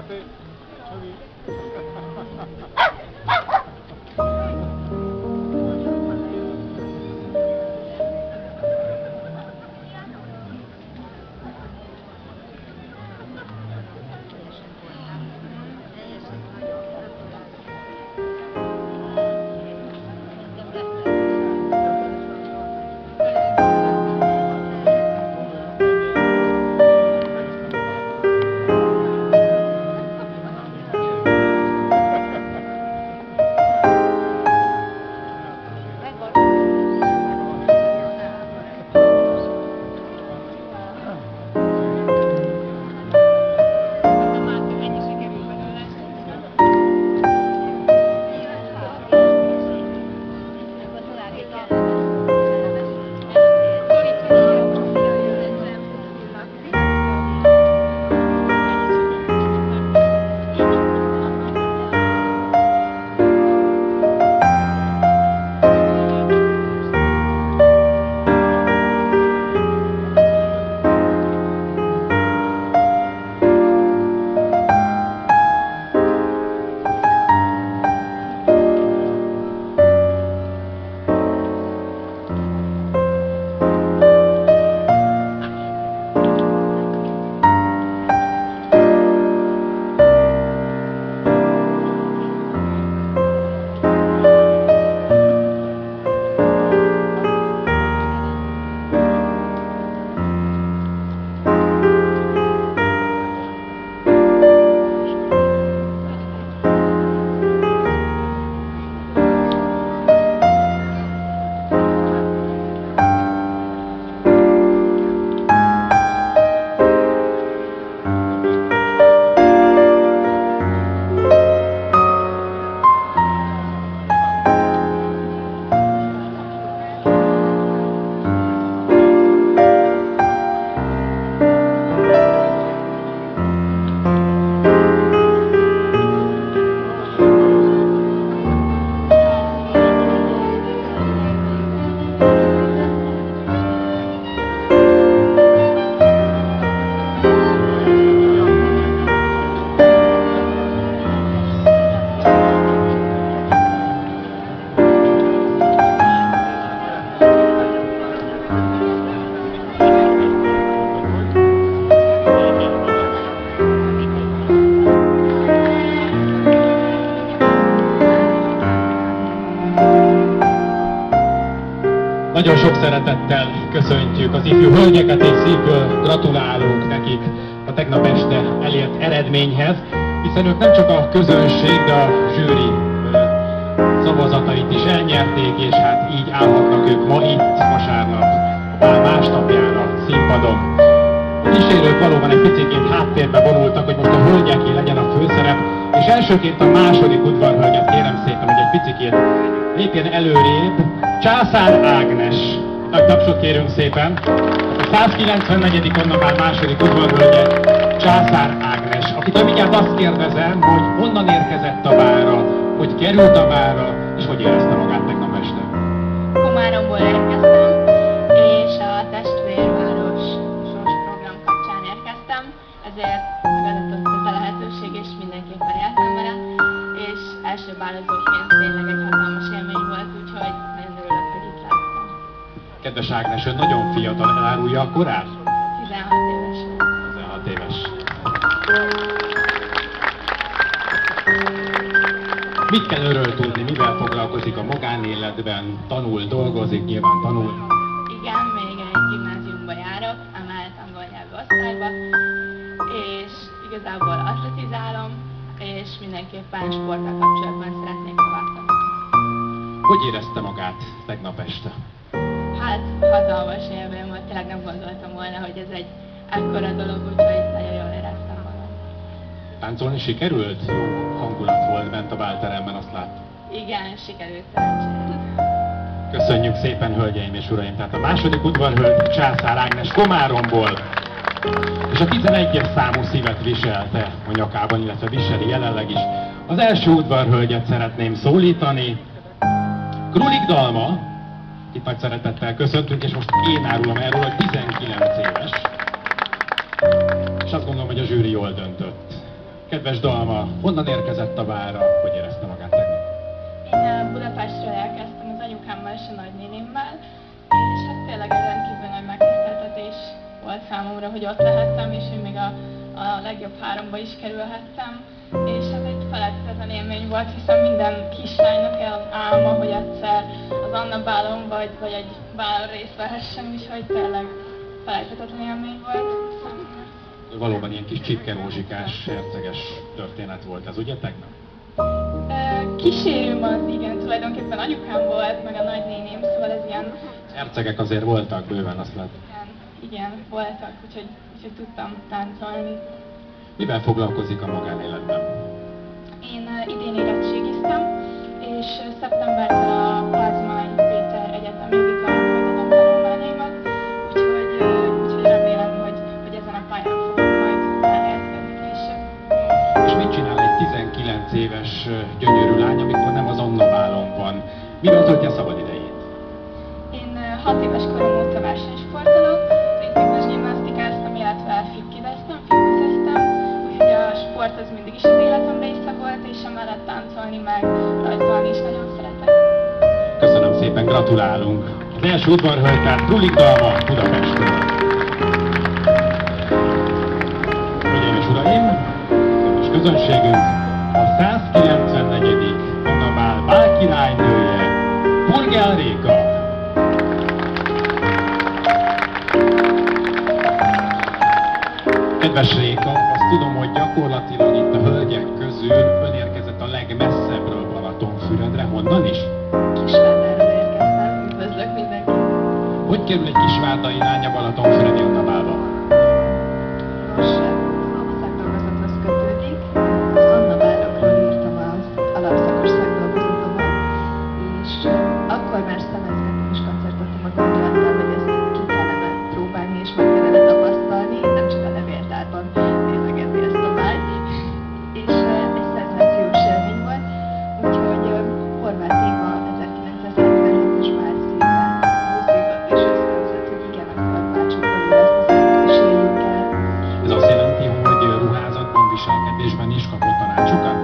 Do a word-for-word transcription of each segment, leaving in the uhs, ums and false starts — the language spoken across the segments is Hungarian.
Nagyon sok szeretettel köszöntjük az ifjú hölgyeket, és szívből gratulálunk nekik a tegnap este elért eredményhez, hiszen ők nem csak a közönség, de a zsűri szavazatait is elnyerték, és hát így állhatnak ők ma itt, vasárnap, a bál másnapján a színpadon. A kísérők valóban egy picikét háttérbe vonultak, hogy most a hölgyeké legyen a főszerep, és elsőként a második udvarhölgyet kérem szépen, hogy egy picikét lépjen előrébb. Császár Ágnes. Nagy tapsot kérünk szépen. A százkilencvennegyedik onnabál második udvarhölgye, Császár Ágnes, akitől mindjárt azt kérdezem, hogy honnan érkezett a bálra, hogy került a bálra, és hogy érezte magát tegnap este. Komáromból érkeztem, és a Testvérváros Sors program kapcsán érkeztem, ezért megadatott ez a lehetőség, és mindenképpen éltem vele, és első bálozóként tényleg egy hatalmas élmény volt, úgyhogy nagyon örülök, hogy itt láttam. Kedves Ágnes, ön nagyon fiatal, elárulja a korát? tizenhat éves. tizenhat éves. Mit kell örről tudni, mivel foglalkozik a magánéletben, tanul, dolgozik, nyilván tanul? Igen, még egy gimnáziumba járok, emelt angol nyelvű osztályba, és igazából atletizálom, és mindenképpen sporttal kapcsolatban szeretnék tovább tanulni. Hogy érezte magát tegnap este? Hát, hatalmas élmény volt, tényleg nem gondoltam volna, hogy ez egy ekkora dolog, úgyhogy nagyon jól éreztem magam. Táncolni sikerült? Jó hangulat volt bent a bálteremben, azt láttam. Igen, sikerült szerencsére. Köszönjük szépen, hölgyeim és uraim! Tehát a második udvarhölgy Császár Ágnes Komáromból, és a tizenegyes számú szívet viselte a nyakában, illetve viseli jelenleg is. Az első udvarhölgyet szeretném szólítani, Krulik Dalma, itt nagy szeretettel köszöntünk, és most én árulom erről, hogy tizenkilenc éves, és azt gondolom, hogy a zsűri jól döntött. Kedves Dalma, honnan érkezett a várra, hogy érezte magát tegnap? Én Budapestről érkeztem az anyukámmal és a nagynénimmel, és hát tényleg egy rendkívül nagy megtiszteltetés volt számomra, hogy ott lehettem, és hogy még a, a legjobb háromba is kerülhettem. És ez egy felejthetetlen élmény volt, hiszen minden kislánynak álma, hogy egyszer az Anna bálon vagy, vagy egy bálon részt vehessen, úgyhogy tényleg felejthetetlen élmény volt számomra. Valóban ilyen kis csipkerózsikás, herceges történet volt ez, ugye tegnap? Kísérőm az, igen, tulajdonképpen anyukám volt, meg a nagynéném, szóval ez ilyen... Hercegek azért voltak bőven, azt lehet. Igen, igen, voltak, úgyhogy, úgyhogy tudtam táncolni. Mivel foglalkozik a magánéletben? Én uh, idén érettségiztem, és uh, szeptembertől a Pázmány Péter Egyetem jogi karán folytatom tanulmányaimat, úgyhogy, uh, úgyhogy remélem, hogy, hogy ezen a pályán fogok majd elhelyezkedni később. És mit csinál egy tizenkilenc éves gyönyörű lány, amikor nem az Anna bálon van? Miről töltje szabad idejét? Én uh, hat éves korom óta versenysportolok, ritmikus gimnasztikáztam, illetve fitkiveztem, fitnesseztem, úgyhogy a sport az mindig is az életem része volt, és emellett táncolni meg rajzolni is nagyon szeretek. Köszönöm szépen, gratulálunk! Az első udvarhölgy, tehát Krulik Dalma Budapestről. Hölgyeim és uraim, és közönségünk, a százkilencvennegyedik Anna bál bálkirálynője, Burgel Réka. Kedves Réka, azt tudom, hogy gyakorlatilag itt a hölgyek közül ön érkezett a legmesszebbről Balatonfüredre. Honnan is? Kisvárdáról érkeztem, üdvözlök mindenkit! Hogy kerül egy kisvárdai lány a Balatonfüredi Anna bálba? Nos, szakdolgozathoz kötődik. Az Anna bálokról írtam az alapszakos szakdolgozatomot, és akkor már szemezgettem és koncertoltam a gondolattal, hogy ezt ki kellene próbálni és meg kellene tapasztalni, nem csak a levéltárban nézegetni ezt a bált. És egy szenzációs élmény volt, úgyhogy Horváth Éva ezerkilencszázhetvenhetes márciusban húzódott és azt nézett, hogy igen, akkor bácsokkal ezt a kísérjük el. Ez azt jelenti, hogy ruházatban, viselkedésben is kapott tanácsokat?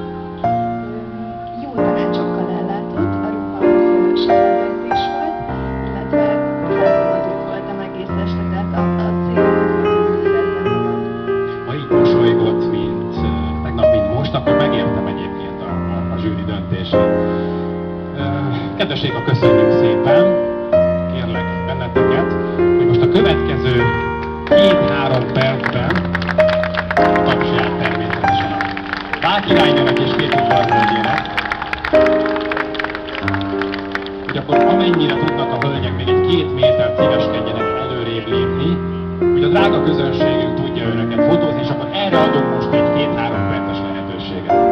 Jó tanácsokkal ellátott, a ruha az segédezés volt, illetve felszabadult voltam egész este, tehát a, a cél az volt, hogy éreztem magam. Ha így mosolygott, mint uh, tegnap, mint most, akkor megértem egyébként a, a, a zsűri döntését. Uh, Kedves Réka, köszönjük szépen! Kérlek benneteket, hogy most a következő két-három percben a tapsját természetesen a bálkirálynőnek és két udvarhölgyének, hogy akkor amennyire tudnak a hölgyek még egy két métert szíveskedjenek előrébb lépni, hogy a drága közönségünk tudja önöket fotózni, és akkor erre adunk most egy két-három perces lehetőséget.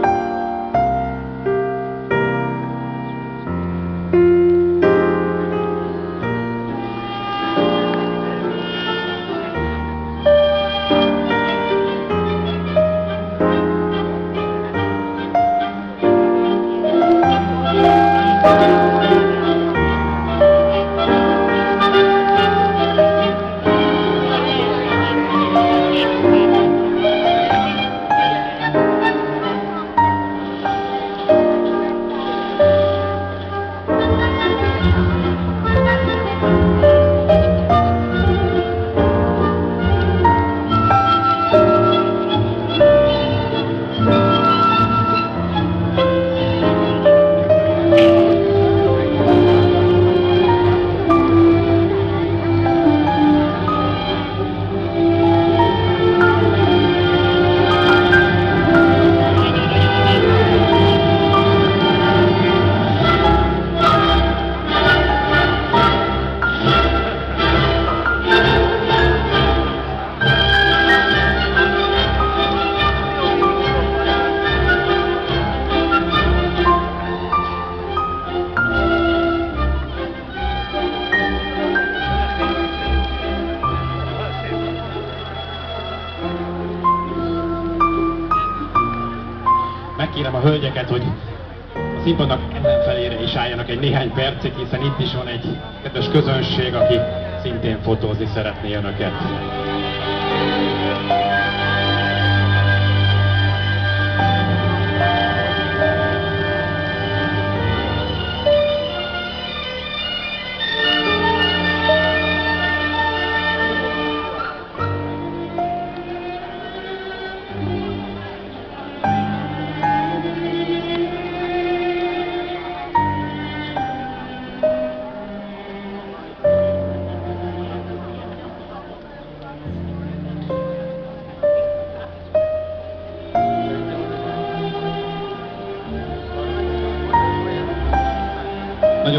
Megkérem a hölgyeket, hogy a színpadnak ellenfelére is álljanak egy néhány percig, hiszen itt is van egy kedves közönség, aki szintén fotózni szeretné önöket.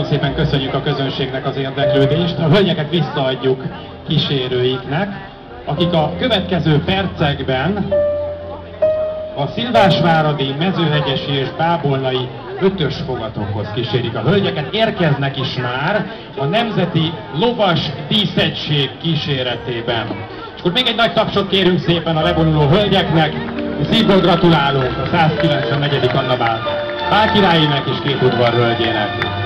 szépen köszönjük a közönségnek az érdeklődést. A hölgyeket visszaadjuk kísérőiknek, akik a következő percekben a Szilvásváradi, Mezőhegyesi és Bábolnai ötös fogatokhoz kísérik a hölgyeket. Érkeznek is már a Nemzeti Lovas Díszegység kíséretében. És akkor még egy nagy tapsot kérünk szépen a levonuló hölgyeknek. Szívből gratulálunk a százkilencvennegyedik Anna Bál királyének és két udvar hölgyének.